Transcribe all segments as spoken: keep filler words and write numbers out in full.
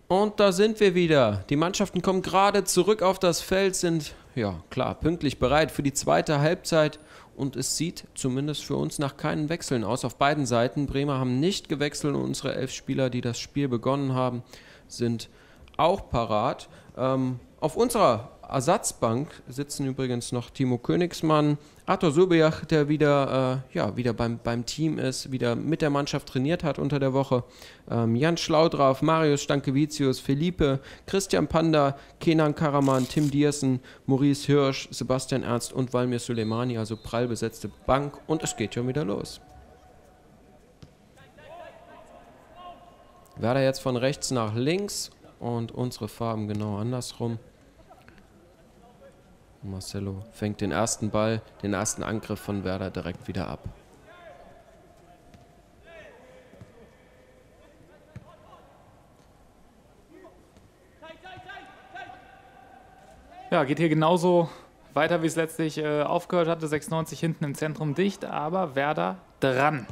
Und da sind wir wieder. Die Mannschaften kommen gerade zurück auf das Feld, sind, ja klar, pünktlich bereit für die zweite Halbzeit. Und es sieht zumindest für uns nach keinen Wechseln aus auf beiden Seiten. Bremer haben nicht gewechselt und unsere elf Spieler, die das Spiel begonnen haben, sind auch parat. Ähm, auf unserer Ersatzbank sitzen übrigens noch Timo Königsmann, Arthur Subiach, der wieder, äh, ja, wieder beim, beim Team ist, wieder mit der Mannschaft trainiert hat unter der Woche. Ähm, Jan Schlaudraff, Marius Stankevicius, Felipe, Christian Panda, Kenan Karaman, Tim Diersen, Maurice Hirsch, Sebastian Ernst und Valmir Suleimani, also prall besetzte Bank. Und es geht schon wieder los. Werder jetzt von rechts nach links und unsere Farben genau andersrum. Marcelo fängt den ersten Ball, den ersten Angriff von Werder direkt wieder ab. Ja, geht hier genauso weiter, wie es letztlich äh, aufgehört hatte. sechsundneunzig hinten im Zentrum dicht, aber Werder dran.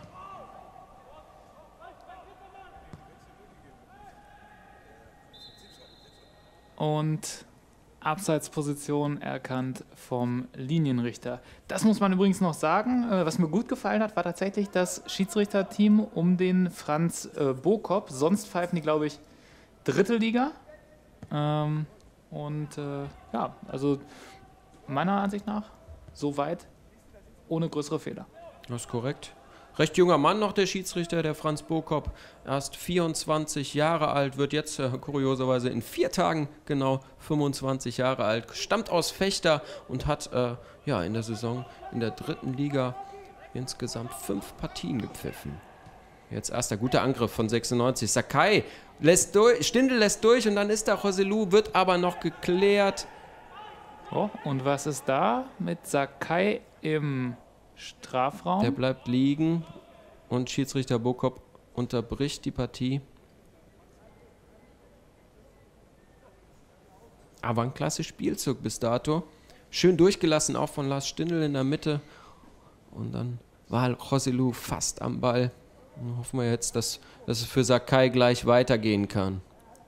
Und Abseitsposition erkannt vom Linienrichter. Das muss man übrigens noch sagen. Äh, was mir gut gefallen hat, war tatsächlich das Schiedsrichterteam um den Franz äh, Bokop. Sonst pfeifen die, glaube ich, dritte Liga. Ähm, und äh, ja, also meiner Ansicht nach soweit ohne größere Fehler. Das ist korrekt. Recht junger Mann noch, der Schiedsrichter, der Franz Bokop, erst vierundzwanzig Jahre alt, wird jetzt äh, kurioserweise in vier Tagen genau fünfundzwanzig Jahre alt, stammt aus Vechta und hat äh, ja, in der Saison in der dritten Liga insgesamt fünf Partien gepfiffen. Jetzt erster guter Angriff von sechsundneunzig. Sakai lässt durch, Stindl lässt durch und dann ist da Joselu, wird aber noch geklärt. Oh, und was ist da mit Sakai im Strafraum? Der bleibt liegen und Schiedsrichter Bokop unterbricht die Partie. Aber ein klasse Spielzug bis dato. Schön durchgelassen, auch von Lars Stindl in der Mitte. Und dann war Joselu fast am Ball. Dann hoffen wir jetzt, dass, dass es für Sakai gleich weitergehen kann.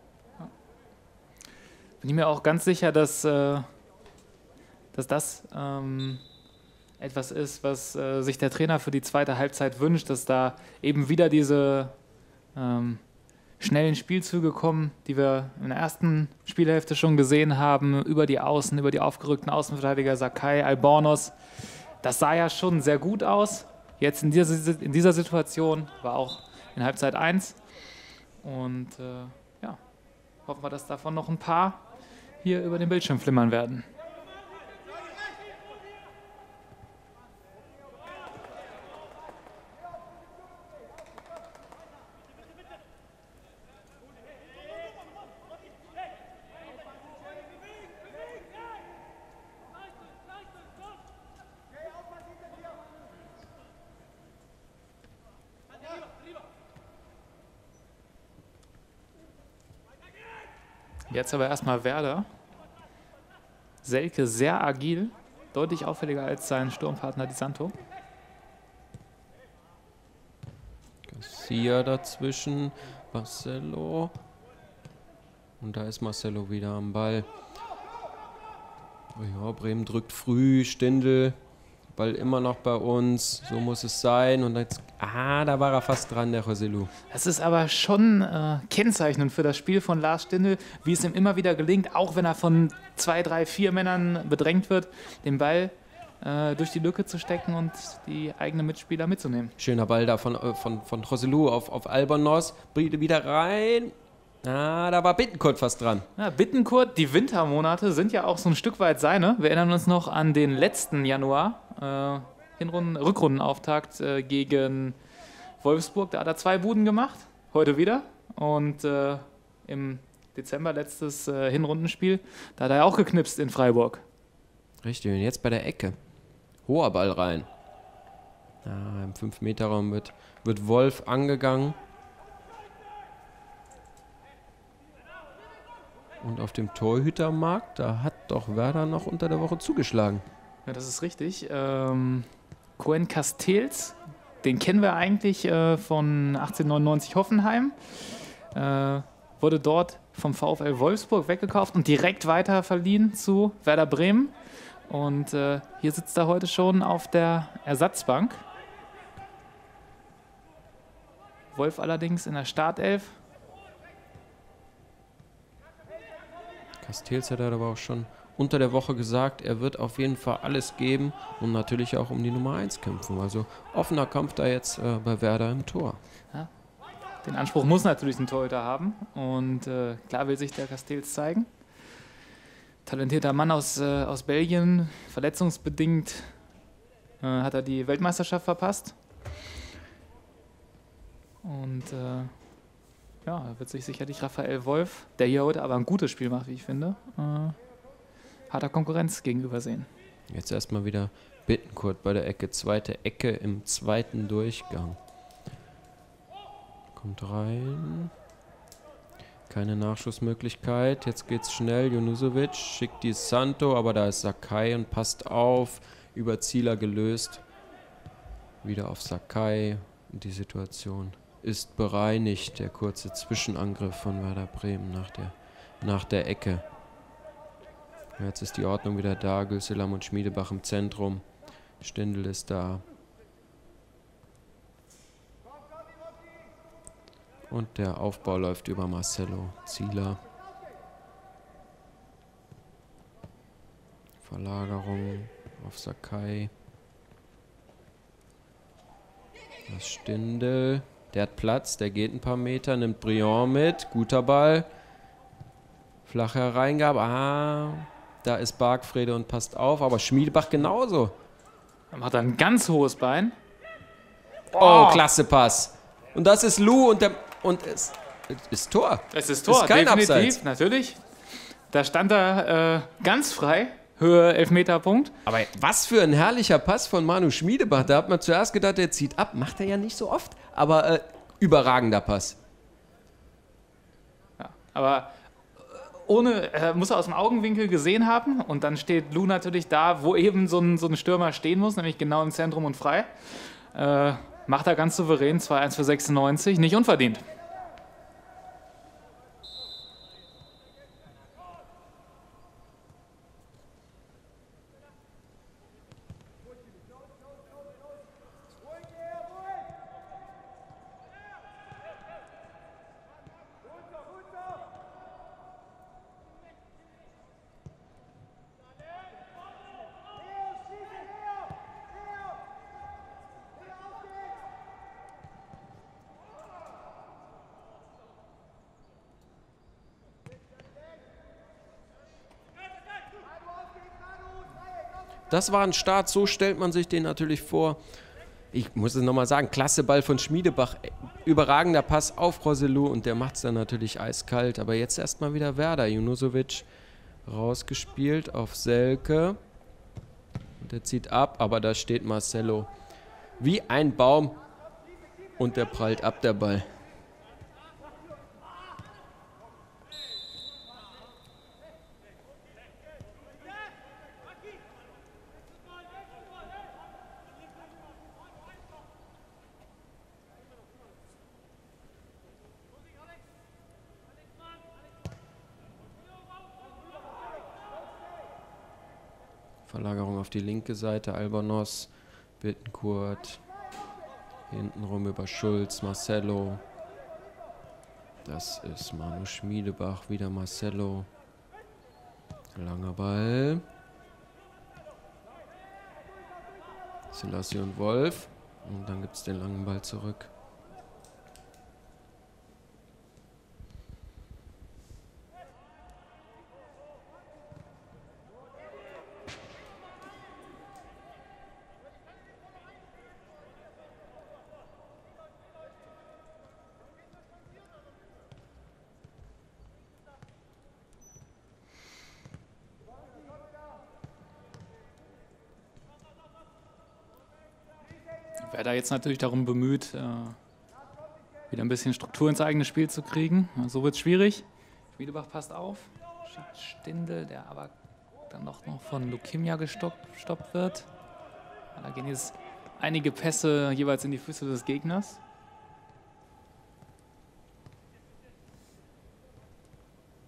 Bin ich mir auch ganz sicher, dass, äh, dass das ähm, etwas ist, was äh, sich der Trainer für die zweite Halbzeit wünscht, dass da eben wieder diese ähm, schnellen Spielzüge kommen, die wir in der ersten Spielhälfte schon gesehen haben, über die Außen, über die aufgerückten Außenverteidiger Sakai, Albornoz. Das sah ja schon sehr gut aus. Jetzt in dieser, in dieser Situation war auch in Halbzeit eins. Und äh, ja, hoffen wir, dass davon noch ein paar hier über den Bildschirm flimmern werden. Jetzt aber erstmal Werder. Selke sehr agil, deutlich auffälliger als sein Sturmpartner Di Santo. Garcia dazwischen, Marcelo. Und da ist Marcelo wieder am Ball. Oh ja, Bremen drückt früh, Stindl. Ball immer noch bei uns, so muss es sein. Und jetzt, ah, da war er fast dran, der Joselu. Das ist aber schon äh, kennzeichnend für das Spiel von Lars Stindl, wie es ihm immer wieder gelingt, auch wenn er von zwei, drei, vier Männern bedrängt wird, den Ball äh, durch die Lücke zu stecken und die eigenen Mitspieler mitzunehmen. Schöner Ball da von, äh, von, von Joselu auf, auf Albornoz, wieder rein. Ah, da war Bittencourt fast dran. Ja, Bittencourt, die Wintermonate sind ja auch so ein Stück weit seine. Wir erinnern uns noch an den letzten Januar, äh, Hinrunden, Rückrundenauftakt äh, gegen Wolfsburg. Da hat er zwei Buden gemacht, heute wieder. Und äh, im Dezember, letztes äh, Hinrundenspiel, da hat er auch geknipst in Freiburg. Richtig, und jetzt bei der Ecke. Hoher Ball rein. Ah, im fünf Meter Raum wird, wird Wolf angegangen. Und auf dem Torhütermarkt, da hat doch Werder noch unter der Woche zugeschlagen. Ja, das ist richtig. Ähm, Cohen Castells, den kennen wir eigentlich äh, von achtzehnhundertneunundneunzig Hoffenheim. Äh, wurde dort vom VfL Wolfsburg weggekauft und direkt weiter verliehen zu Werder Bremen. Und äh, hier sitzt er heute schon auf der Ersatzbank. Wolf allerdings in der Startelf. Castells hat aber auch schon unter der Woche gesagt, er wird auf jeden Fall alles geben und natürlich auch um die Nummer eins kämpfen. Also offener Kampf da jetzt äh, bei Werder im Tor. Ja, den Anspruch muss natürlich ein Torhüter haben und äh, klar will sich der Castells zeigen. Talentierter Mann aus, äh, aus Belgien, verletzungsbedingt äh, hat er die Weltmeisterschaft verpasst. Und äh, ja, da wird sich sicherlich Raphael Wolf, der hier heute aber ein gutes Spiel macht, wie ich finde, äh, harter Konkurrenz gegenüber sehen. Jetzt erstmal wieder Bittencourt bei der Ecke. Zweite Ecke im zweiten Durchgang. Kommt rein. Keine Nachschussmöglichkeit. Jetzt geht's schnell. Junusovic schickt die Santo, aber da ist Sakai und passt auf. Über Zieler gelöst. Wieder auf Sakai. Die Situation ist bereinigt. Der kurze Zwischenangriff von Werder Bremen nach der, nach der Ecke. Jetzt ist die Ordnung wieder da. Gülselam und Schmiedebach im Zentrum. Stindl ist da. Und der Aufbau läuft über Marcelo Zieler. Verlagerung auf Sakai. Das Stindl. Der hat Platz, der geht ein paar Meter, nimmt Briand mit. Guter Ball. Flache Hereingabe. Ah, da ist Bargfrede und passt auf. Aber Schmiedebach genauso. Dann macht er ein ganz hohes Bein. Oh, oh klasse Pass. Und das ist Lou und der... Und es ist Tor. Es ist Tor, ist kein definitiv, Abseits. Natürlich. Da stand er äh, ganz frei. Höhe Elfmeterpunkt. Aber was für ein herrlicher Pass von Manu Schmiedebach. Da hat man zuerst gedacht, der zieht ab. Macht er ja nicht so oft. Aber äh, überragender Pass. Ja, aber ohne, äh, muss er aus dem Augenwinkel gesehen haben. Und dann steht Lou natürlich da, wo eben so ein, so ein Stürmer stehen muss, nämlich genau im Zentrum und frei. Äh, macht er ganz souverän, zwei eins für sechsundneunzig, nicht unverdient. Das war ein Start, so stellt man sich den natürlich vor. Ich muss es nochmal sagen, klasse Ball von Schmiedebach, überragender Pass auf Roselou und der macht es dann natürlich eiskalt. Aber jetzt erstmal wieder Werder. Junusovic rausgespielt auf Selke. Und der zieht ab, aber da steht Marcelo wie ein Baum und der prallt ab, der Ball. Verlagerung auf die linke Seite, Albonos, Bittencourt, hintenrum über Schulz, Marcelo. Das ist Manu Schmiedebach, wieder Marcelo. Langer Ball. Selassie und Wolf. Und dann gibt es den langen Ball zurück. Wer da jetzt natürlich darum bemüht, äh, wieder ein bisschen Struktur ins eigene Spiel zu kriegen. So wird es schwierig. Schmiedebach passt auf. Schickt Stindl, der aber dann noch, noch von Lukimia gestoppt, gestoppt wird. Ja, da gehen jetzt einige Pässe jeweils in die Füße des Gegners.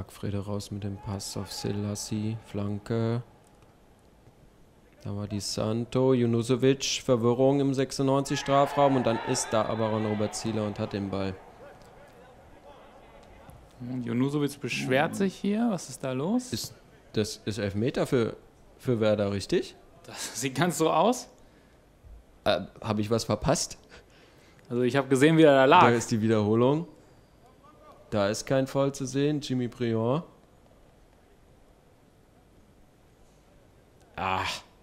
Bargfrede raus mit dem Pass auf Selassie. Flanke. Da war die Santo. Junusovic, Verwirrung im sechsundneunzig Strafraum. Und dann ist da aber Ron-Robert Zieler und hat den Ball. Junusovic beschwert sich hier. Was ist da los? Ist, das ist Elfmeter für, für Werder, richtig? Das sieht ganz so aus. Äh, habe ich was verpasst? Also ich habe gesehen, wie er da lag. Da ist die Wiederholung. Da ist kein Foul zu sehen. Jimmy Briand. Ah.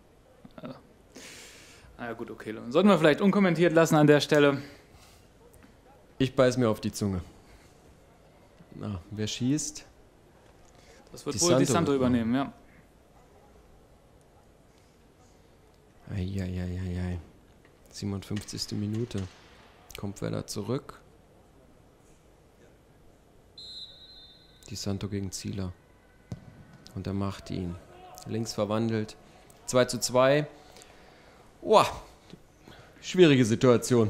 Na ja, gut, okay. Sollten wir vielleicht unkommentiert lassen an der Stelle. Ich beiß mir auf die Zunge. Na, wer schießt? Das wird Die wohl die Santo Santo wird übernehmen, ja. Eieieiei. siebenundfünfzigste Minute. Kommt Werder zurück. Die Santo gegen Zieler. Und er macht ihn. Links verwandelt. zwei zu zwei. Boah. Schwierige Situation.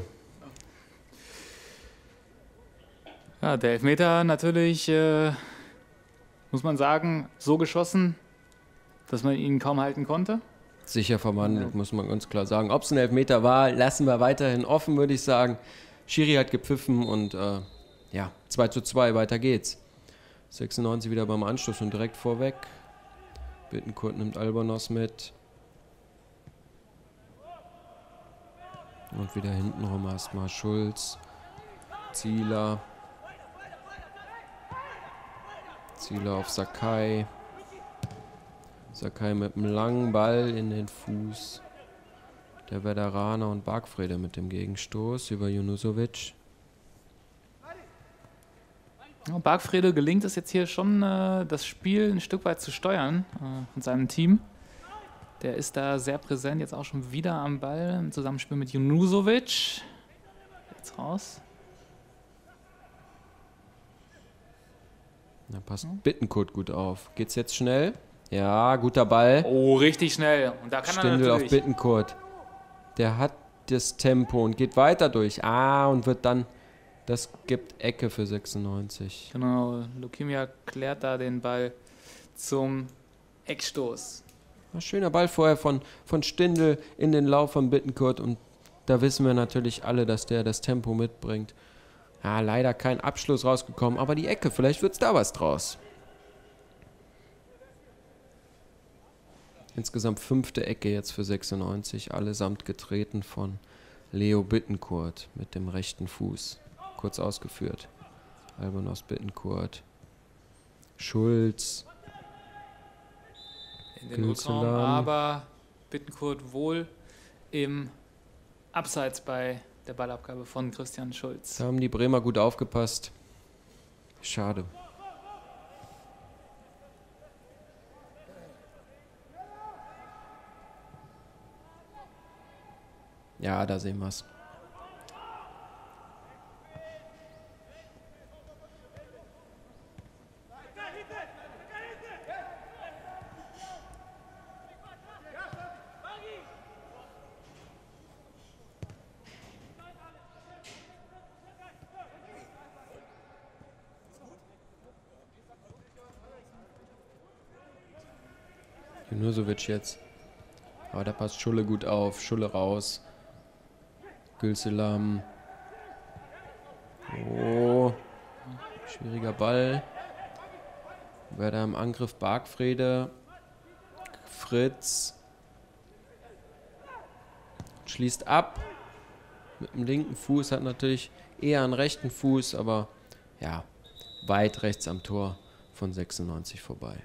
Ja, der Elfmeter natürlich, äh, muss man sagen, so geschossen, dass man ihn kaum halten konnte. Sicher verwandelt, Ja. muss man ganz klar sagen. Ob es ein Elfmeter war, lassen wir weiterhin offen, würde ich sagen. Schiri hat gepfiffen und äh, ja, zwei zu zwei, weiter geht's. sechsundneunzig wieder beim Anschluss und direkt vorweg. Bittencourt nimmt Albonos mit. Und wieder hintenrum erstmal Schulz. Zieler. Zieler auf Sakai. Sakai mit einem langen Ball in den Fuß. Der Werderaner und Bargfrede mit dem Gegenstoß über Junusovic. Ja, Bargfrede gelingt es jetzt hier schon, äh, das Spiel ein Stück weit zu steuern äh, mit seinem Team. Der ist da sehr präsent, jetzt auch schon wieder am Ball im Zusammenspiel mit Junusovic. Jetzt raus. Da passt Bittencourt gut auf. Geht's jetzt schnell? Ja, guter Ball. Oh, richtig schnell. Und da kann Stindl er auf natürlich... Bittencourt. Der hat das Tempo und geht weiter durch. Ah, und wird dann... Das gibt Ecke für sechsundneunzig. Genau, Lukimia klärt da den Ball zum Eckstoß. Ein schöner Ball vorher von, von Stindl in den Lauf von Bittencourt. Und da wissen wir natürlich alle, dass der das Tempo mitbringt. Ja, leider kein Abschluss rausgekommen, aber die Ecke, vielleicht wird's da was draus. Insgesamt fünfte Ecke jetzt für sechsundneunzig, allesamt getreten von Leo Bittencourt mit dem rechten Fuß. Kurz ausgeführt. Albonos Bittencourt. Schulz. In den Rückraum, aber Bittencourt wohl im Abseits bei der Ballabgabe von Christian Schulz. Da haben die Bremer gut aufgepasst. Schade. Ja, da sehen wir es. Junusovic jetzt. Aber da passt Schulle gut auf. Schulle raus. Gülselam. Oh. Schwieriger Ball. Werder im Angriff. Bargfrede. Fritz. Schließt ab. Mit dem linken Fuß. Hat natürlich eher einen rechten Fuß. Aber ja, weit rechts am Tor von sechsundneunzig vorbei.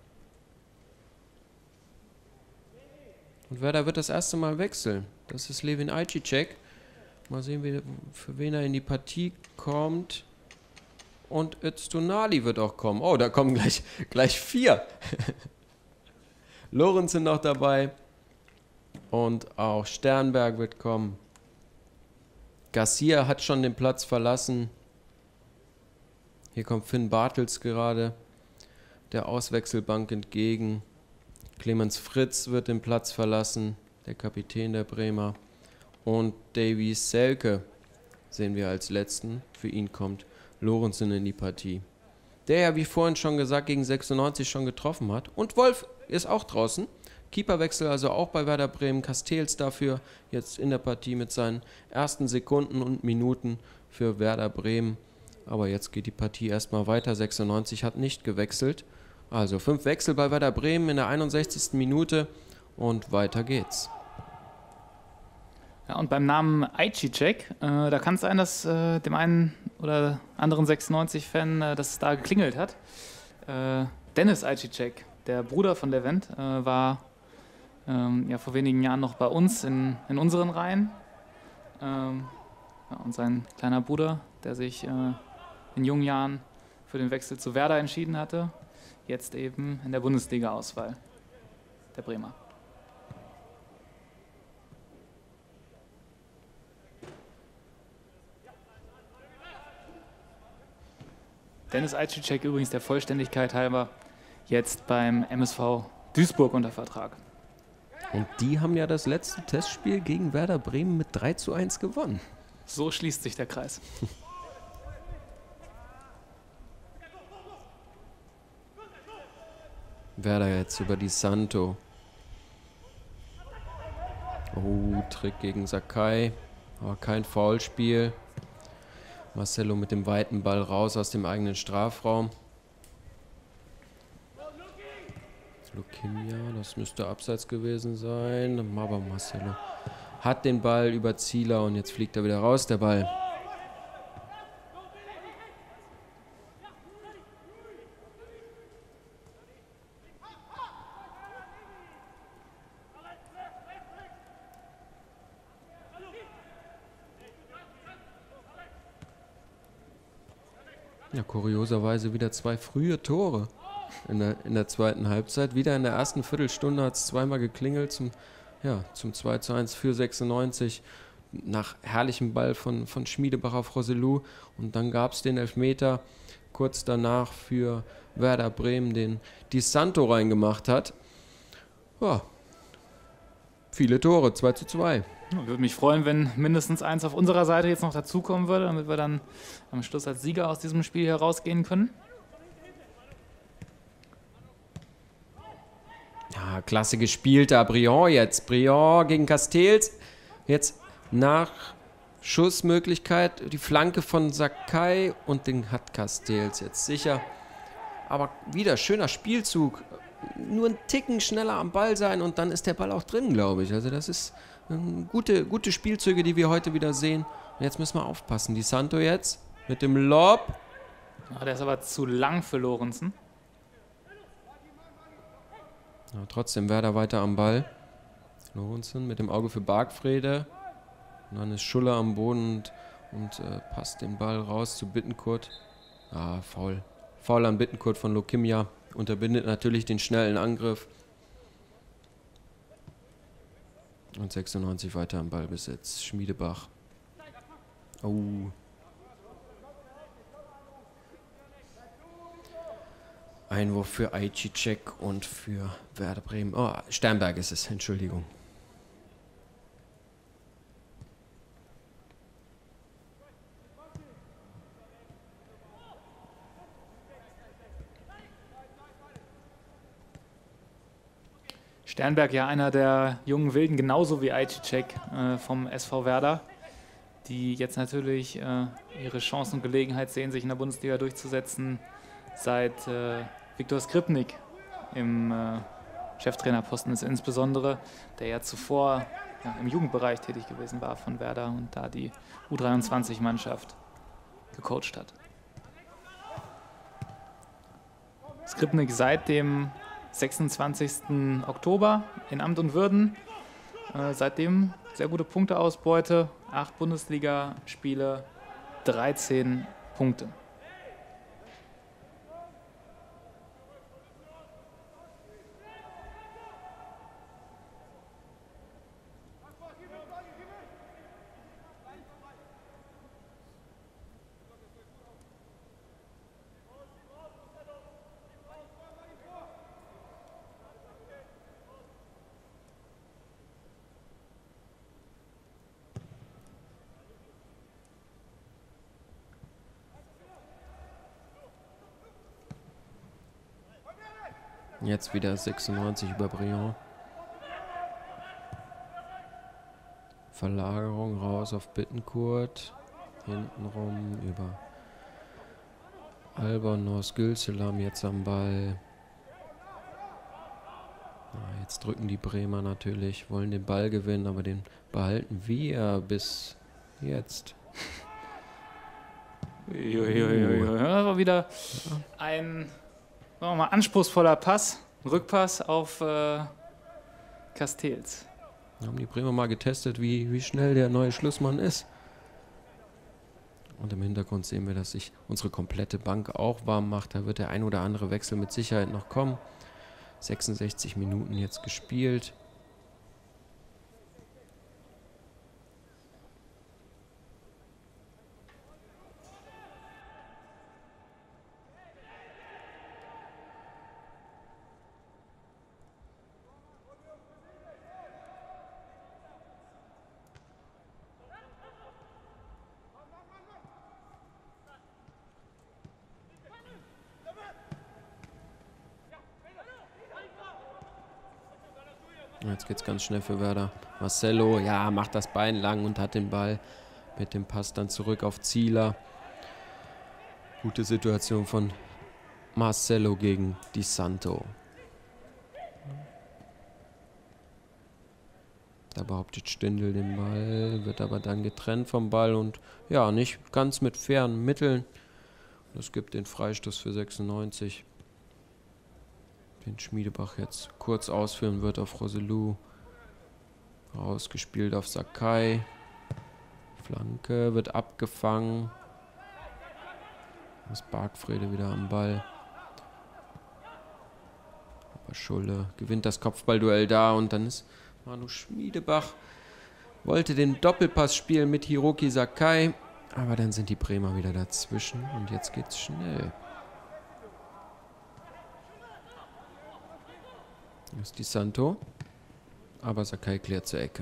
Und Werder wird das erste Mal wechseln. Das ist Levin Ajicek. Mal sehen, wie, für wen er in die Partie kommt. Und Öztunali wird auch kommen. Oh, da kommen gleich, gleich vier. Lorenz sind noch dabei. Und auch Sternberg wird kommen. Garcia hat schon den Platz verlassen. Hier kommt Finn Bartels gerade der Auswechselbank entgegen. Clemens Fritz wird den Platz verlassen, der Kapitän der Bremer. Und Davy Selke sehen wir als letzten. Für ihn kommt Lorenzen in die Partie. der ja, wie vorhin schon gesagt, gegen sechsundneunzig schon getroffen hat. Und Wolf ist auch draußen. Keeperwechsel also auch bei Werder Bremen. Castells dafür jetzt in der Partie mit seinen ersten Sekunden und Minuten für Werder Bremen. Aber jetzt geht die Partie erstmal weiter. sechsundneunzig hat nicht gewechselt. Also fünf Wechsel bei Werder Bremen in der einundsechzigsten Minute und weiter geht's. Ja, und beim Namen Aichicek, äh, da kann es sein, dass äh, dem einen oder anderen sechsundneunzig-Fan, äh, dass es da geklingelt hat. Äh, Dennis Aichicek, der Bruder von Levent, äh, war ähm, ja, vor wenigen Jahren noch bei uns in, in unseren Reihen. Ähm, ja, und sein kleiner Bruder, der sich äh, in jungen Jahren für den Wechsel zu Werder entschieden hatte, jetzt eben in der Bundesliga-Auswahl der Bremer. Dennis Aichicek übrigens der Vollständigkeit halber jetzt beim M S V Duisburg unter Vertrag. Und die haben ja das letzte Testspiel gegen Werder Bremen mit drei zu eins gewonnen. So schließt sich der Kreis. Werder jetzt über die Santo. Oh, Trick gegen Sakai. Aber kein Foulspiel. Marcelo mit dem weiten Ball raus aus dem eigenen Strafraum. Lukimia, das müsste abseits gewesen sein. Aber Marcelo hat den Ball über Zieler und jetzt fliegt er wieder raus, der Ball. Ja, kurioserweise wieder zwei frühe Tore in der, in der zweiten Halbzeit. Wieder in der ersten Viertelstunde hat es zweimal geklingelt zum, ja, zum zwei zu eins für sechsundneunzig. Nach herrlichem Ball von, von Schmiedebach auf Roselou. Und dann gab es den Elfmeter kurz danach für Werder Bremen, den Di Santo reingemacht hat. Ja, viele Tore, zwei zu zwei. Ich würde mich freuen, wenn mindestens eins auf unserer Seite jetzt noch dazukommen würde, damit wir dann am Schluss als Sieger aus diesem Spiel herausgehen können. Ja, klasse gespielt da, Briand jetzt. Briand gegen Castells. Jetzt nach Schussmöglichkeit die Flanke von Sakai und den hat Castells jetzt sicher. Aber wieder schöner Spielzug. Nur einen Ticken schneller am Ball sein und dann ist der Ball auch drin, glaube ich. Also das ist ähm, gute, gute Spielzüge, die wir heute wieder sehen. Und jetzt müssen wir aufpassen. Di Santo jetzt mit dem Lob. Ja, der ist aber zu lang für Lorenzen. Ja, trotzdem Werder weiter am Ball. Lorenzen mit dem Auge für Bargfrede. Und dann ist Schuller am Boden und, und äh, passt den Ball raus zu Bittencourt. Ah, faul. Faul an Bittencourt von Lukimia. Unterbindet natürlich den schnellen Angriff. Und sechsundneunzig weiter am Ballbesitz. Schmiedebach. Oh. Einwurf für Aichicek und für Werder Bremen. Oh, Sternberg ist es, Entschuldigung. Sternberg ja einer der jungen Wilden, genauso wie Aichicek äh, vom S V Werder, die jetzt natürlich äh, ihre Chance und Gelegenheit sehen, sich in der Bundesliga durchzusetzen, seit äh, Viktor Skripnik im äh, Cheftrainerposten ist insbesondere, der ja zuvor ja, im Jugendbereich tätig gewesen war von Werder und da die U dreiundzwanzig-Mannschaft gecoacht hat. Skripnik seit dem sechsundzwanzigsten Oktober in Amt und Würden. Äh, seitdem sehr gute Punkteausbeute, acht Bundesligaspiele, dreizehn Punkte. Jetzt wieder sechsundneunzig über Briand. Verlagerung raus auf Bittencourt. Hintenrum über Albonos, Gülselam jetzt am Ball. Ja, jetzt drücken die Bremer natürlich, wollen den Ball gewinnen, aber den behalten wir bis jetzt. Uiuiuiui. Das war wieder ein, sagen wir mal, anspruchsvoller Pass, Rückpass auf äh, Castells. Haben die Bremer mal getestet, wie, wie schnell der neue Schlussmann ist. Und im Hintergrund sehen wir, dass sich unsere komplette Bank auch warm macht. Da wird der ein oder andere Wechsel mit Sicherheit noch kommen. sechsundsechzig Minuten jetzt gespielt. Jetzt geht es ganz schnell für Werder. Marcelo, ja, macht das Bein lang und hat den Ball mit dem Pass dann zurück auf Zieler. Gute Situation von Marcelo gegen Di Santo. Da behauptet Stindl den Ball, wird aber dann getrennt vom Ball und ja, nicht ganz mit fairen Mitteln. Das gibt den Freistoß für sechsundneunzig. Den Schmiedebach jetzt kurz ausführen wird auf Roselou. Rausgespielt auf Sakai. Flanke wird abgefangen. Ist Bargfrede wieder am Ball. Aber Schulle gewinnt das Kopfballduell da und dann ist Manu Schmiedebach. Wollte den Doppelpass spielen mit Hiroki Sakai. Aber dann sind die Bremer wieder dazwischen und jetzt geht's schnell. Das ist Di Santo. Aber Sakai klärt zur Ecke.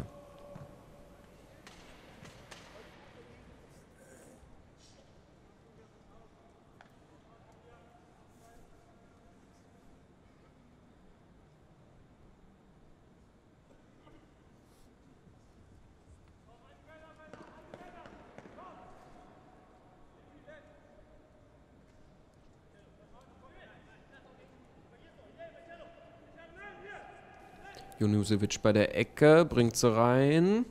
Junusevic bei der Ecke, bringt sie rein.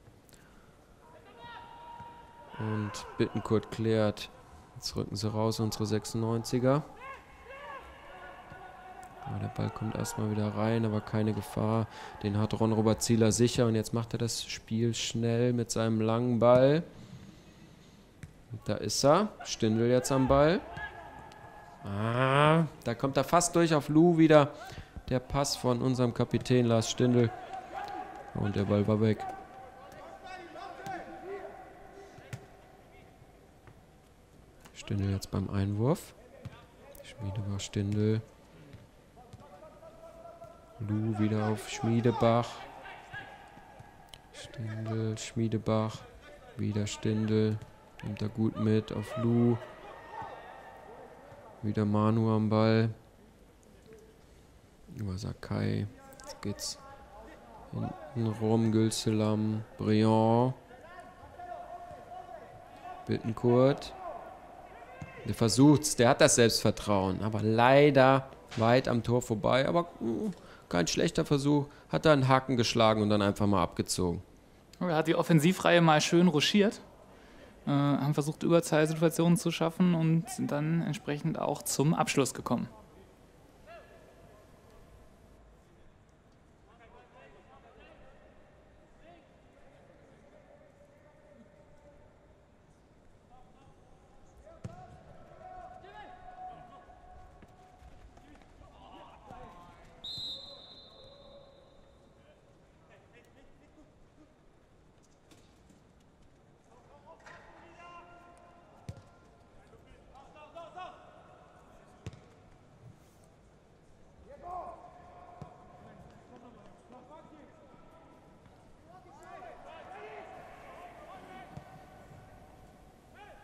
Und Bittencourt klärt. Jetzt rücken sie raus, unsere sechsundneunziger. Ja, der Ball kommt erstmal wieder rein, aber keine Gefahr. Den hat Ron-Robert Zieler sicher und jetzt macht er das Spiel schnell mit seinem langen Ball. Und da ist er. Stindl jetzt am Ball. Ah, da kommt er fast durch auf Lou wieder. Der Pass von unserem Kapitän Lars Stindl. Und der Ball war weg. Stindl jetzt beim Einwurf. Schmiedebach, Stindl. Lou wieder auf Schmiedebach. Stindl, Schmiedebach. Wieder Stindl. Nimmt er gut mit auf Lou. Wieder Manu am Ball. Über Sakai. Jetzt geht's hinten rum. Gülselam, Briand. Bittencourt. Der versucht's, der hat das Selbstvertrauen, aber leider weit am Tor vorbei. Aber mh, kein schlechter Versuch. Hat da einen Haken geschlagen und dann einfach mal abgezogen. Er hat die Offensivreihe mal schön ruschiert. Äh, haben versucht, Überzahlsituationen zu schaffen und sind dann entsprechend auch zum Abschluss gekommen.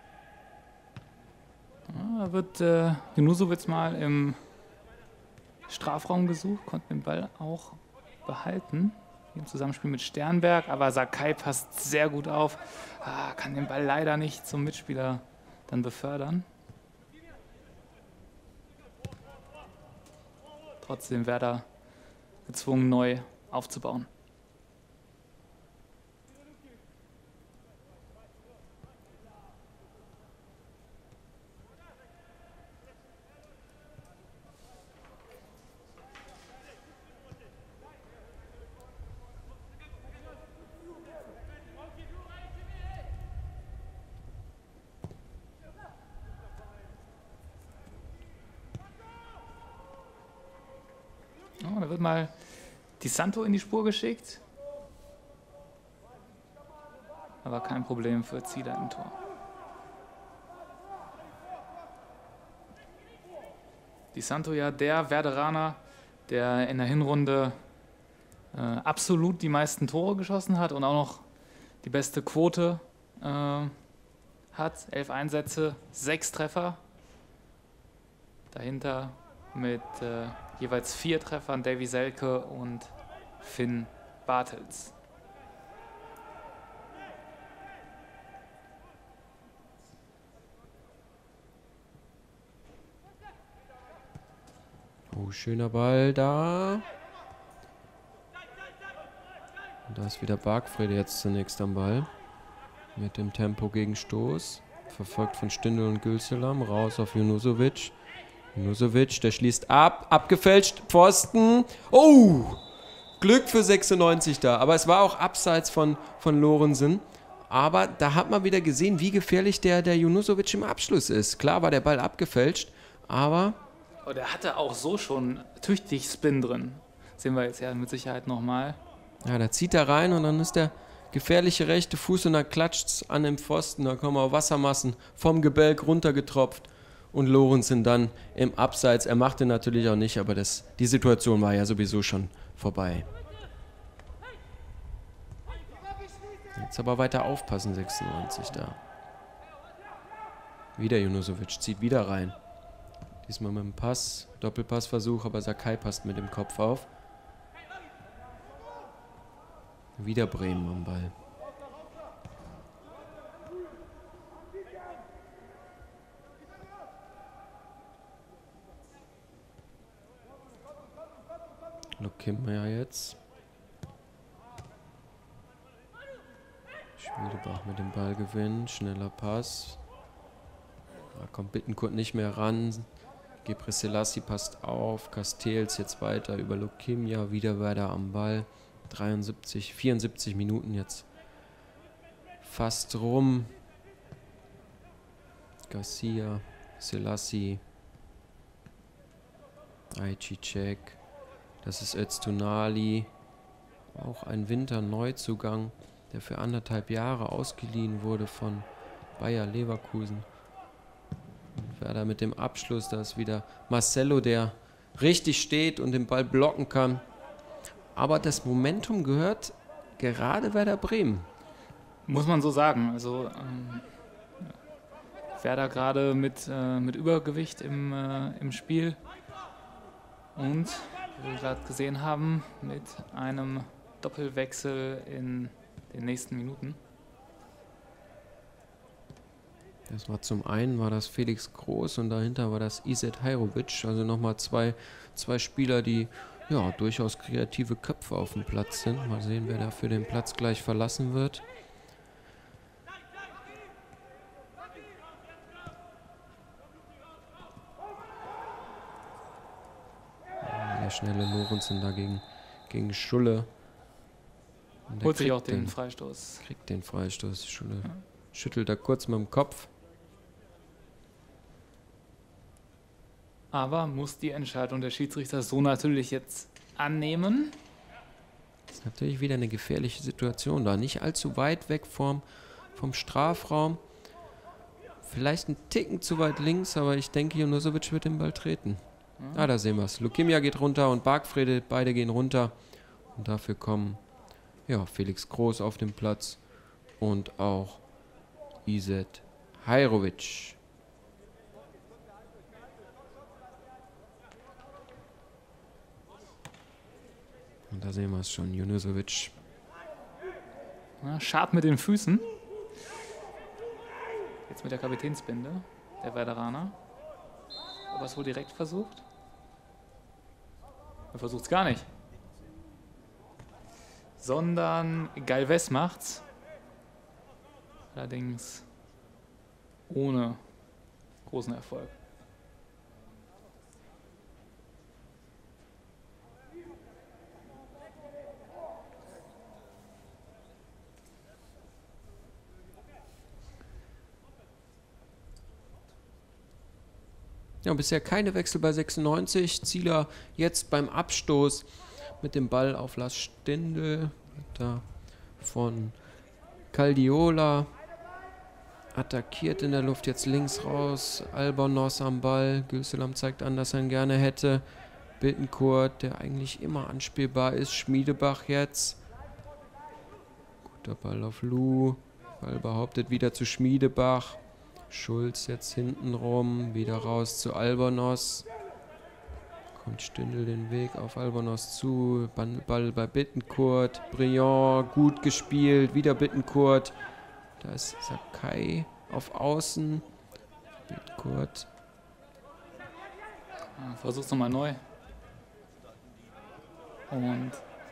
Da wird äh, Junusovic mal im Strafraum gesucht, konnten den Ball auch behalten. Im Zusammenspiel mit Sternberg, aber Sakai passt sehr gut auf. Ah, kann den Ball leider nicht zum Mitspieler dann befördern. Trotzdem Werder gezwungen, neu aufzubauen. Oh, da wird mal Di Santo in die Spur geschickt. Aber kein Problem für Zieder im Tor. Di Santo ja der Werderaner, der in der Hinrunde äh, absolut die meisten Tore geschossen hat und auch noch die beste Quote äh, hat. Elf Einsätze, sechs Treffer. Dahinter mit äh, jeweils vier Treffern Davy Selke und Finn Bartels. Oh, schöner Ball da. Und da ist wieder Bargfrede jetzt zunächst am Ball. Mit dem Tempo gegen Stoß. Verfolgt von Stindl und Gülselam. Raus auf Junusovic. Junusovic, der schließt ab. Abgefälscht. Pfosten. Oh! Glück für sechsundneunzig da. Aber es war auch abseits von, von Lorenzen. Aber da hat man wieder gesehen, wie gefährlich der, der Junusovic im Abschluss ist. Klar war der Ball abgefälscht, aber... Oh, der hatte auch so schon tüchtig Spin drin. Sehen wir jetzt ja mit Sicherheit nochmal. Ja, da zieht er rein und dann ist der gefährliche rechte Fuß und dann klatscht es an dem Pfosten. Da kommen auch Wassermassen vom Gebälk runtergetropft. Und Lorenzen dann im Abseits. Er machte natürlich auch nicht, aber das, die Situation war ja sowieso schon vorbei. Jetzt aber weiter aufpassen, sechsundneunzig da. Wieder Junusovic, zieht wieder rein. Diesmal mit dem Pass, Doppelpassversuch, aber Sakai passt mit dem Kopf auf. Wieder Bremen am Ball. Lokimmer jetzt. Schmiedebach mit dem Ballgewinn, schneller Pass. Da kommt Bittencourt nicht mehr ran. Gebre Selassie passt auf. Castells jetzt weiter über Lokimia. Wieder Werder am Ball. dreiundsiebzig, vierundsiebzig Minuten jetzt fast rum. Garcia, Selassie, Aichicek. Das ist Öztunali. Auch ein Winter-Neuzugang, der für anderthalb Jahre ausgeliehen wurde von Bayer Leverkusen. Und Werder mit dem Abschluss, da ist wieder Marcelo, der richtig steht und den Ball blocken kann. Aber das Momentum gehört gerade Werder Bremen. Muss man so sagen. Also ähm, Werder gerade mit, äh, mit Übergewicht im, äh, im Spiel. Und, wie wir gerade gesehen haben, mit einem Doppelwechsel in den nächsten Minuten. Das war zum einen war das Felix Groß und dahinter war das Izet Hajrovic. Also nochmal zwei, zwei Spieler, die ja durchaus kreative Köpfe auf dem Platz sind. Mal sehen, wer dafür den Platz gleich verlassen wird. Der schnelle Lorenzen dagegen gegen Schulle. Holt sich auch den, den Freistoß. Kriegt den Freistoß. Schulle ja. Schüttelt da kurz mit dem Kopf. Aber muss die Entscheidung der Schiedsrichter so natürlich jetzt annehmen. Das ist natürlich wieder eine gefährliche Situation da. Nicht allzu weit weg vom, vom Strafraum. Vielleicht ein Ticken zu weit links, aber ich denke, Junusovic wird den Ball treten. Ja. Ah, da sehen wir es. Lokimia geht runter und Bargfrede, beide gehen runter. Und dafür kommen ja, Felix Groß auf den Platz und auch Izet Hajrovic. Und da sehen wir es schon, Junusovic. Ja, Schad mit den Füßen. Jetzt mit der Kapitänsbinde, der Werderaner. Aber es wohl direkt versucht. Er versucht es gar nicht. Sondern Galvez macht's. Allerdings ohne großen Erfolg. Ja, bisher keine Wechsel bei sechsundneunzig. Zieler jetzt beim Abstoß mit dem Ball auf Lars Stindl. Da von Caldiola. Attackiert in der Luft, jetzt links raus. Albonos am Ball. Gülselam zeigt an, dass er ihn gerne hätte. Bittencourt, der eigentlich immer anspielbar ist. Schmiedebach jetzt. Guter Ball auf Lou. Ball behauptet wieder zu Schmiedebach. Schulz jetzt hinten rum, wieder raus zu Albonos. Kommt Stindl den Weg auf Albonos zu. Ball bei Bittencourt. Briand, gut gespielt. Wieder Bittencourt. Da ist Sakai auf Außen. Bittencourt. Versuch's nochmal neu. Und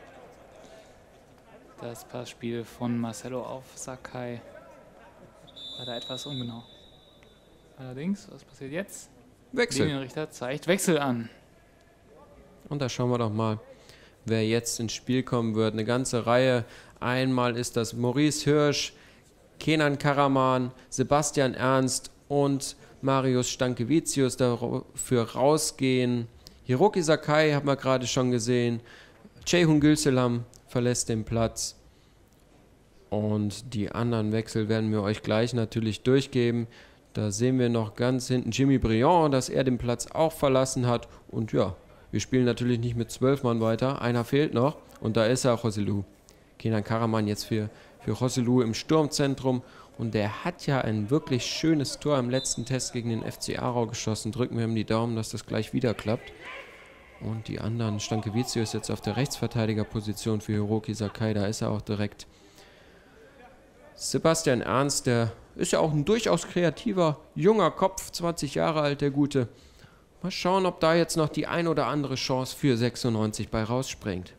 das Passspiel von Marcelo auf Sakai war da etwas ungenau. Allerdings, was passiert jetzt? Wechsel. Linienrichter zeigt Wechsel an. Und da schauen wir doch mal, wer jetzt ins Spiel kommen wird. Eine ganze Reihe. Einmal ist das Maurice Hirsch, Kenan Karaman, Sebastian Ernst und Marius Stankiewicz dafür rausgehen. Hiroki Sakai haben wir gerade schon gesehen. Ceyhun Gülselam verlässt den Platz. Und die anderen Wechsel werden wir euch gleich natürlich durchgeben. Da sehen wir noch ganz hinten Jimmy Briand, dass er den Platz auch verlassen hat. Und ja, wir spielen natürlich nicht mit zwölf Mann weiter. Einer fehlt noch und da ist er, Joselu. Kenan Karaman jetzt für, für Joselu im Sturmzentrum. Und der hat ja ein wirklich schönes Tor im letzten Test gegen den F C Aarau geschossen. Drücken wir ihm die Daumen, dass das gleich wieder klappt. Und die anderen, Stankiewicz ist jetzt auf der Rechtsverteidigerposition für Hiroki Sakai. Da ist er auch direkt. Sebastian Ernst, der ist ja auch ein durchaus kreativer, junger Kopf, zwanzig Jahre alt, der Gute. Mal schauen, ob da jetzt noch die ein oder andere Chance für sechsundneunzig bei rausspringt.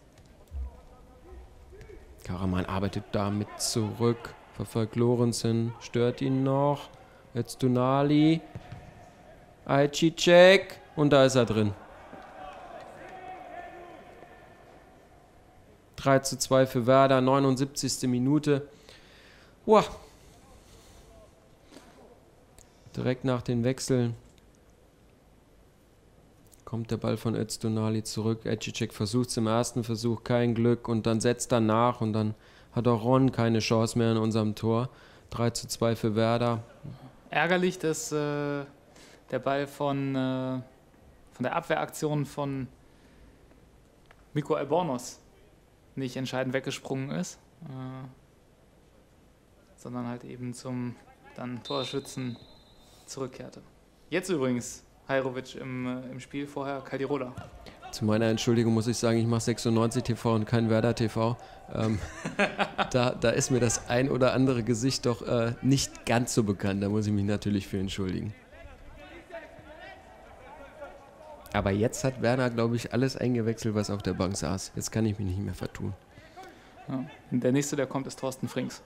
Karaman arbeitet damit zurück, verfolgt Lorenzen, stört ihn noch. Jetzt Dunali, Ajicek und da ist er drin. drei zu zwei für Werder, neunundsiebzigste Minute. Wow. Direkt nach den Wechseln kommt der Ball von Öztunali zurück. Ajicek versucht es im ersten Versuch, kein Glück und dann setzt er nach und dann hat auch Ron keine Chance mehr in unserem Tor. drei zu zwei für Werder. Ärgerlich, dass äh, der Ball von, äh, von der Abwehraktion von Mikko Albornoz nicht entscheidend weggesprungen ist, äh, sondern halt eben zum dann Torschützen zurückkehrte. Jetzt übrigens Hajrovic im, äh, im Spiel, vorher Caldirola. Zu meiner Entschuldigung muss ich sagen, ich mache sechsundneunzig T V und kein Werder T V. Ähm, da, da ist mir das ein oder andere Gesicht doch äh, nicht ganz so bekannt. Da muss ich mich natürlich für entschuldigen. Aber jetzt hat Werner, glaube ich, alles eingewechselt, was auf der Bank saß. Jetzt kann ich mich nicht mehr vertun. Ja. Und der nächste, der kommt, ist Thorsten Frings.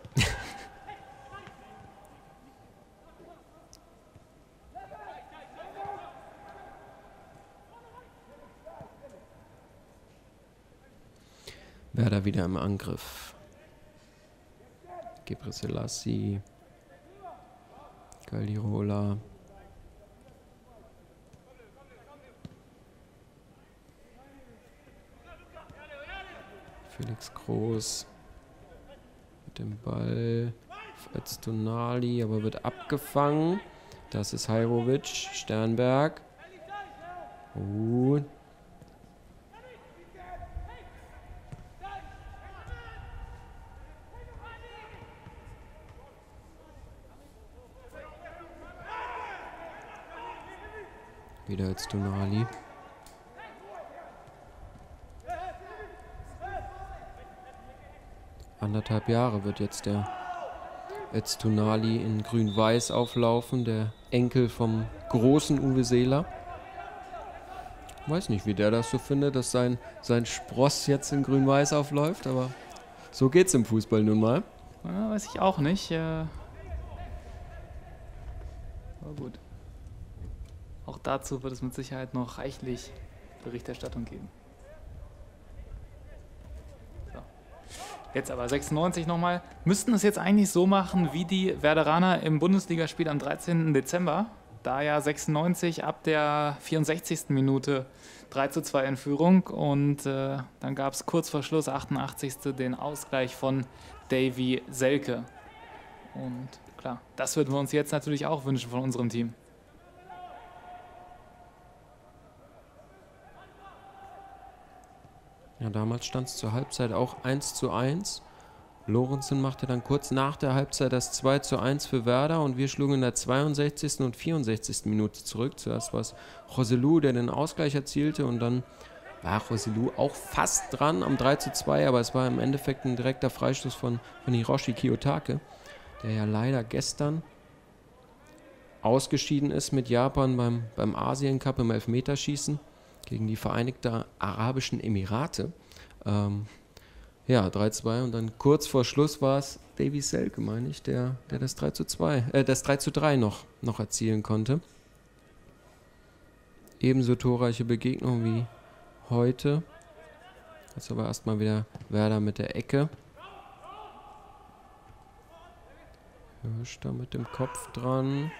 Werder wieder im Angriff. Gebre Selassie. Caldirola. Felix Groß mit dem Ball auf Öztunali, aber wird abgefangen. Das ist Hajrovic, Sternberg. Gut. Wieder Öztunali. anderthalb Jahre wird jetzt der Öztunali in grün-weiß auflaufen, der Enkel vom großen Uwe Seeler. Weiß nicht, wie der das so findet, dass sein, sein Spross jetzt in grün-weiß aufläuft, aber so geht's im Fußball nun mal. Ja, weiß ich auch nicht. Äh, aber gut. Auch dazu wird es mit Sicherheit noch reichlich Berichterstattung geben. So. Jetzt aber sechsundneunzig nochmal. Müssten es jetzt eigentlich so machen wie die Werderaner im Bundesligaspiel am dreizehnten Dezember. Da ja sechsundneunzig ab der vierundsechzigsten Minute drei zu zwei in Führung. Und äh, dann gab es kurz vor Schluss, achtundachtzigsten den Ausgleich von Davy Selke. Und klar, das würden wir uns jetzt natürlich auch wünschen von unserem Team. Ja, damals stand es zur Halbzeit auch eins zu eins. Lorenzen machte dann kurz nach der Halbzeit das zwei zu eins für Werder und wir schlugen in der zweiundsechzigsten und vierundsechzigsten Minute zurück. Zuerst war es Joselu, der den Ausgleich erzielte und dann war Joselu auch fast dran am drei zu zwei, aber es war im Endeffekt ein direkter Freistoß von, von Hiroshi Kiyotake, der ja leider gestern ausgeschieden ist mit Japan beim, beim Asien-Cup im Elfmeterschießen gegen die Vereinigten Arabischen Emirate. Ähm, ja, drei zu zwei und dann kurz vor Schluss war es Davy Selke, meine ich, der, der das drei zu zwei, äh, das drei zu drei noch, noch erzielen konnte. Ebenso torreiche Begegnung wie heute. Jetzt aber erstmal wieder Werder mit der Ecke. Hirsch da mit dem Kopf dran.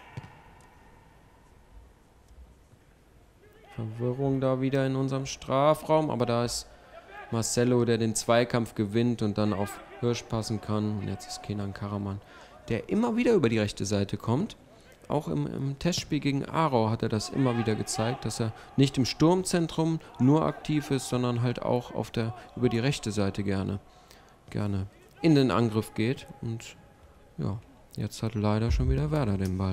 Verwirrung da wieder in unserem Strafraum, aber da ist Marcelo, der den Zweikampf gewinnt und dann auf Hirsch passen kann. Und jetzt ist Kenan Karaman, der immer wieder über die rechte Seite kommt. Auch im, im Testspiel gegen Aarau hat er das immer wieder gezeigt, dass er nicht im Sturmzentrum nur aktiv ist, sondern halt auch auf der, über die rechte Seite gerne, gerne in den Angriff geht. Und ja, jetzt hat leider schon wieder Werder den Ball.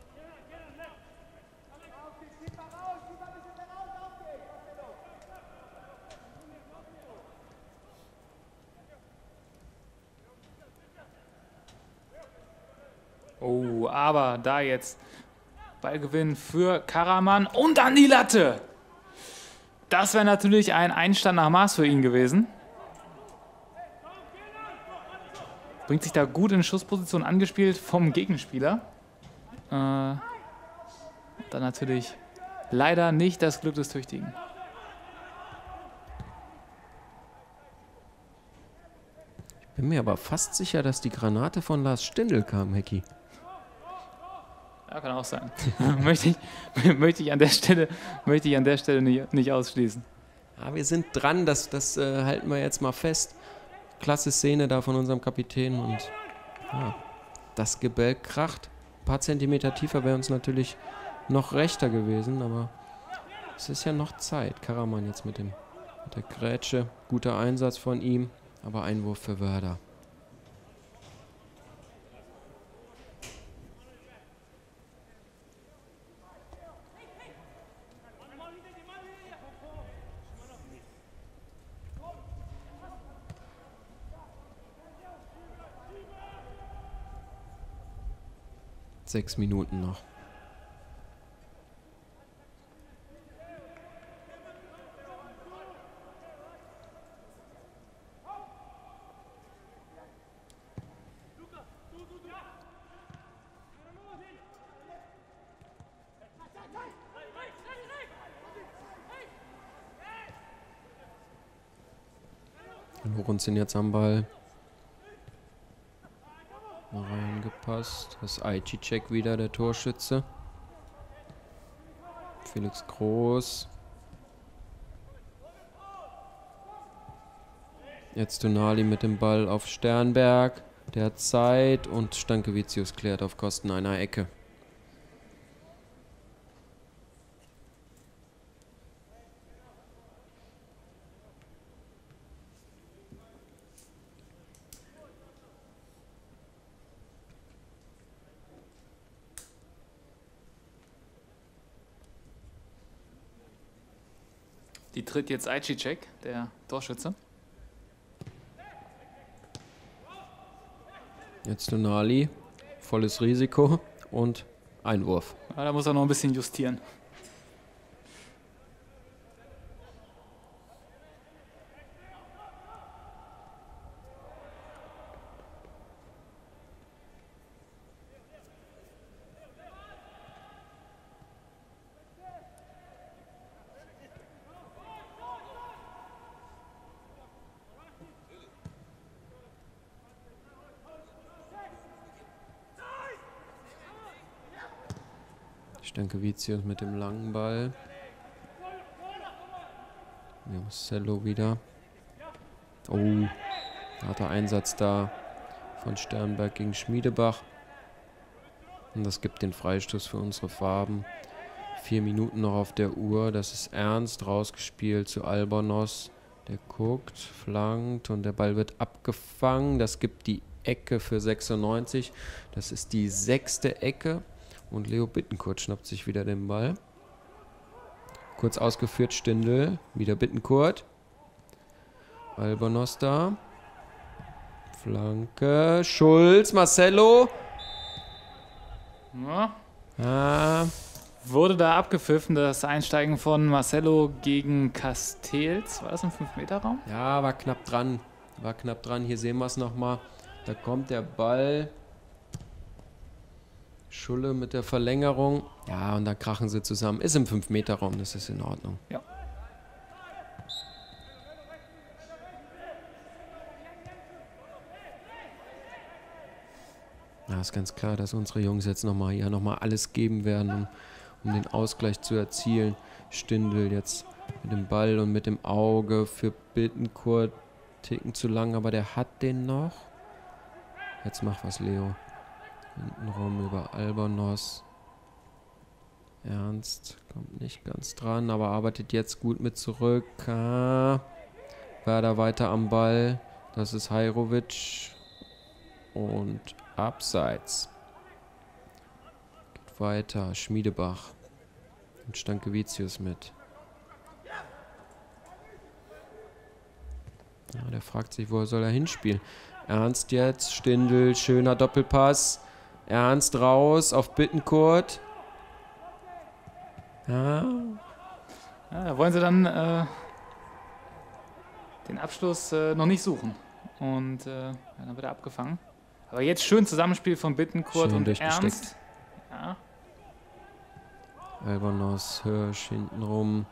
Oh, aber da jetzt Ballgewinn für Karaman und an die Latte. Das wäre natürlich ein Einstand nach Maß für ihn gewesen. Bringt sich da gut in Schussposition angespielt vom Gegenspieler. Äh, dann natürlich leider nicht das Glück des Tüchtigen. Ich bin mir aber fast sicher, dass die Granate von Lars Stindl kam, Hecki. Ja, kann auch sein. möchte, ich, möchte ich an der Stelle, möchte ich an der Stelle nicht, nicht ausschließen. Ja, wir sind dran, das, das äh, halten wir jetzt mal fest. Klasse Szene da von unserem Kapitän und ja, das Gebälk kracht. Ein paar Zentimeter tiefer wäre uns natürlich noch rechter gewesen, aber es ist ja noch Zeit. Karaman jetzt mit, dem, mit der Grätsche. Guter Einsatz von ihm, aber Einwurf für Werder. Sechs Minuten noch. Lorenzen jetzt am Ball. Reingepasst. Das ist Aichicek wieder, der Torschütze. Felix Groß. Jetzt Tonali mit dem Ball auf Sternberg. Der hat Zeit und Stankiewicz klärt auf Kosten einer Ecke. Die tritt jetzt Aichicek, der Torschütze. Jetzt Tonali. Volles Risiko und Einwurf. Ja, da muss er noch ein bisschen justieren. Stankovičius mit dem langen Ball. Marcelo wieder. Oh, harter Einsatz da von Sternberg gegen Schmiedebach. Und das gibt den Freistoß für unsere Farben. Vier Minuten noch auf der Uhr. Das ist Ernst rausgespielt zu Albonos. Der guckt, flankt und der Ball wird abgefangen. Das gibt die Ecke für sechsundneunzig. Das ist die sechste Ecke. Und Leo Bittencourt schnappt sich wieder den Ball. Kurz ausgeführt Stindl. Wieder Bittencourt. Albonos da. Flanke. Schulz. Marcelo. Ja. Ah. Wurde da abgepfiffen, das Einsteigen von Marcelo gegen Castells. War das im fünf Meter Raum? Ja, war knapp dran. War knapp dran. Hier sehen wir es nochmal. Da kommt der Ball. Schulle mit der Verlängerung. Ja, und dann krachen sie zusammen. Ist im fünf Meter Raum, das ist in Ordnung. Ja. Ja, ist ganz klar, dass unsere Jungs jetzt nochmal hier nochmal alles geben werden, um, um den Ausgleich zu erzielen. Stindl jetzt mit dem Ball und mit dem Auge für Bittencourt. Ticken zu lang, aber der hat den noch. Jetzt mach was, Leo. Hintenrum über Albonos. Ernst kommt nicht ganz dran, aber arbeitet jetzt gut mit zurück. Ah, Werder weiter am Ball. Das ist Hajrovic. Und abseits. Geht weiter. Schmiedebach. Und Stankovičius mit. Ja, der fragt sich, wo soll er hinspielen. Ernst jetzt. Stindl. Schöner Doppelpass. Ernst raus auf Bittencourt. Ja. Ja, da wollen sie dann äh, den Abschluss äh, noch nicht suchen. Und äh, ja, dann wird er abgefangen. Aber jetzt schön Zusammenspiel von Bittencourt Schön und Ernst. Ja. Albonos, Hirsch hintenrum.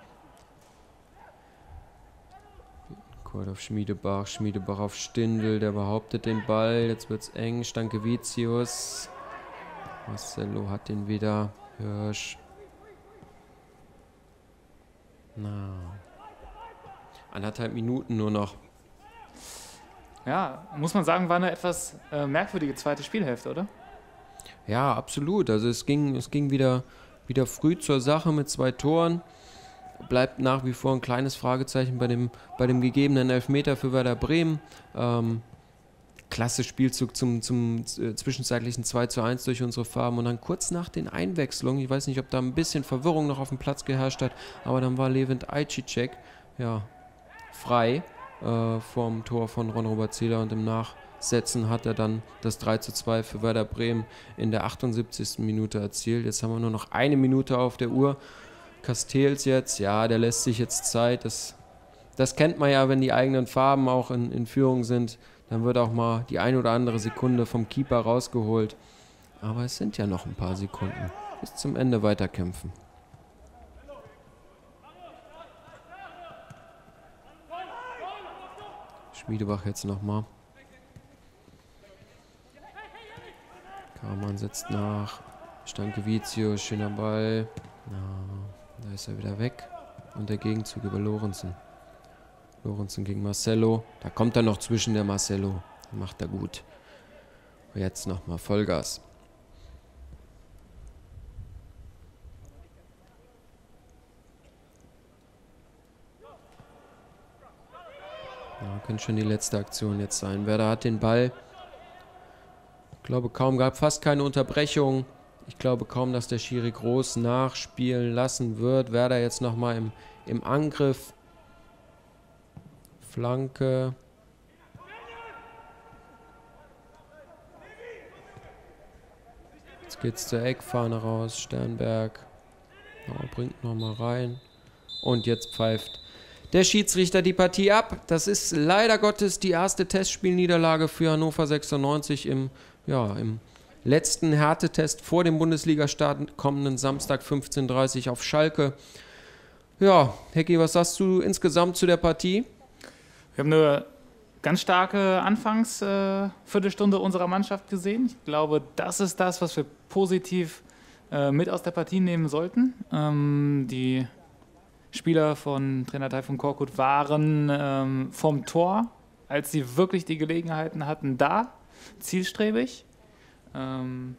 Bittencourt auf Schmiedebach. Schmiedebach auf Stindl. Der behauptet den Ball. Jetzt wird es eng. Stankovičius. Marcelo hat den wieder. Hirsch. Na. Anderthalb Minuten nur noch. Ja, muss man sagen, war eine etwas äh, merkwürdige zweite Spielhälfte, oder? Ja, absolut. Also es ging, es ging wieder, wieder früh zur Sache mit zwei Toren. Bleibt nach wie vor ein kleines Fragezeichen bei dem, bei dem gegebenen Elfmeter für Werder Bremen. Ähm, klasse Spielzug zum, zum äh, zwischenzeitlichen zwei zu eins durch unsere Farben. Und dann kurz nach den Einwechslungen, ich weiß nicht, ob da ein bisschen Verwirrung noch auf dem Platz geherrscht hat, aber dann war Levent Ajcicek ja, frei äh, vorm Tor von Ron-Robert Zieler und im Nachsetzen hat er dann das drei zu zwei für Werder Bremen in der achtundsiebzigsten Minute erzielt. Jetzt haben wir nur noch eine Minute auf der Uhr. Castells jetzt, ja, der lässt sich jetzt Zeit. Das, das kennt man ja, wenn die eigenen Farben auch in, in Führung sind. Dann wird auch mal die ein oder andere Sekunde vom Keeper rausgeholt. Aber es sind ja noch ein paar Sekunden. Bis zum Ende weiterkämpfen. Schmiedebach jetzt nochmal. Karmann setzt nach. Stankovičius, schöner Ball. Ja, da ist er wieder weg. Und der Gegenzug über Lorenzen. Lorenzen gegen Marcelo. Da kommt er noch zwischen, der Marcelo. Macht er gut. Und jetzt nochmal Vollgas. Ja, könnte schon die letzte Aktion jetzt sein. Werder hat den Ball. Ich glaube kaum, gab fast keine Unterbrechung. Ich glaube kaum, dass der Schiri groß nachspielen lassen wird. Werder jetzt nochmal im, im Angriff. Flanke. Jetzt geht's zur Eckfahne raus. Sternberg oh, bringt nochmal rein. Und jetzt pfeift der Schiedsrichter die Partie ab. Das ist leider Gottes die erste Testspielniederlage für Hannover sechsundneunzig im, ja, im letzten Härtetest vor dem Bundesliga-Start kommenden Samstag fünfzehn Uhr dreißig auf Schalke. Ja, Hecki, was sagst du insgesamt zu der Partie? Wir haben eine ganz starke Anfangsviertelstunde äh, unserer Mannschaft gesehen. Ich glaube, das ist das, was wir positiv äh, mit aus der Partie nehmen sollten. Ähm, die Spieler von Trainer Tayfun Korkut waren ähm, vom Tor, als sie wirklich die Gelegenheiten hatten, da, zielstrebig. Ähm,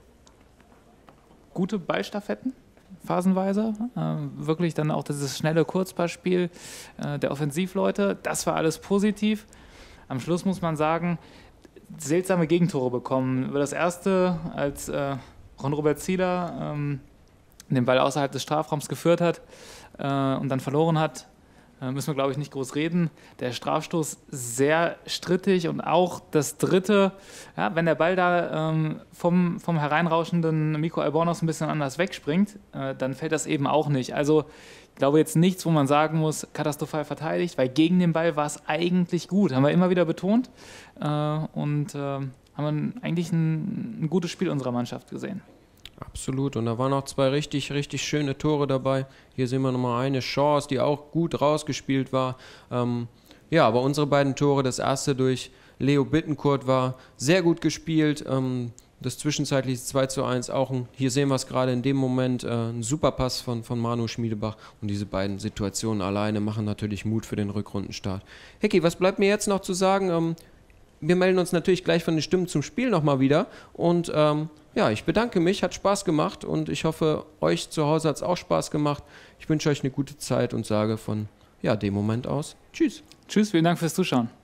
gute Ballstaffetten, phasenweise. Ähm, wirklich dann auch dieses schnelle Kurzpassspiel äh, der Offensivleute. Das war alles positiv. Am Schluss muss man sagen, seltsame Gegentore bekommen. Über das erste, als äh, Ron-Robert Zieler ähm, den Ball außerhalb des Strafraums geführt hat äh, und dann verloren hat, äh, müssen wir, glaube ich, nicht groß reden. Der Strafstoß sehr strittig und auch das dritte, ja, wenn der Ball da ähm, vom, vom hereinrauschenden Mikko Albornoz ein bisschen anders wegspringt, äh, dann fällt das eben auch nicht. Also ich glaube jetzt nichts, wo man sagen muss, katastrophal verteidigt, weil gegen den Ball war es eigentlich gut, haben wir immer wieder betont äh, und äh, haben eigentlich ein, ein gutes Spiel unserer Mannschaft gesehen. Absolut, und da waren auch zwei richtig, richtig schöne Tore dabei. Hier sehen wir nochmal eine Chance, die auch gut rausgespielt war. Ähm, ja, aber unsere beiden Tore, das erste durch Leo Bittencourt war sehr gut gespielt. Ähm, das zwischenzeitliche zwei zu eins auch, ein, hier sehen wir es gerade in dem Moment, äh, ein super Pass von, von Manu Schmiedebach. Und diese beiden Situationen alleine machen natürlich Mut für den Rückrundenstart. Hecki, was bleibt mir jetzt noch zu sagen? Ähm, wir melden uns natürlich gleich von den Stimmen zum Spiel nochmal wieder. Und ähm, ja, ich bedanke mich, hat Spaß gemacht und ich hoffe, euch zu Hause hat es auch Spaß gemacht. Ich wünsche euch eine gute Zeit und sage von ja, dem Moment aus Tschüss. Tschüss, vielen Dank fürs Zuschauen.